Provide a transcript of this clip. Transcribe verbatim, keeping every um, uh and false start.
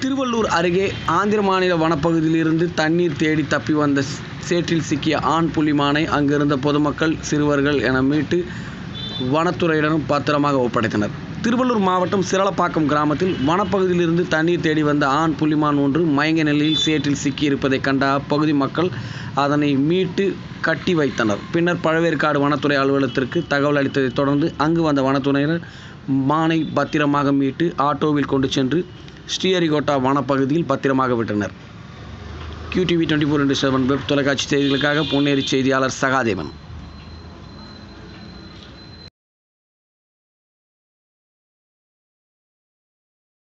திருவள்ளூர் அருகே ஆந்திர மாநில வனப்பகுதியிலிருந்து தண்ணீர் தேடி தப்பி வந்த சேற்றில் சிக்கிய ஆண் புலிமானை அங்கிருந்த பொதுமக்கள், சிறுவர்கள் என மீட்டு வனத்துறையினரும் பத்திரமாக ஒப்படைத்தனர். திருவள்ளூர் மாவட்டம் சிரளப்பாக்கம் கிராமத்தில் வனப்பகுதியிலிருந்து தண்ணீர் தேடி வந்த ஆண் புலிமான் ஒன்று மயங்கிய நிலையில் சேற்றில் சிக்கியிருப்பதை கண்ட அப்பகுதி மக்கள் அதனை மீட்டு கட்டி வைத்தனர். பின்னர் பழவேற்காடு வனத்துறை அலுவலகத்திற்கு தகவல் அளித்ததைத் தொடர்ந்து அங்கு வந்த வனத்துறையினர் மானை பத்திரமாக மீட்டு ஆட்டோவில் கொண்டு சென்று ஸ்ரீஹரிகோட்டா வனப்பகுதியில் பத்திரமாக விட்டனர். Q TV twenty four into seven web தொலைக்காட்சி செய்திகளுக்காக பொன்னேரி செய்தியாளர் சகாதேவன்.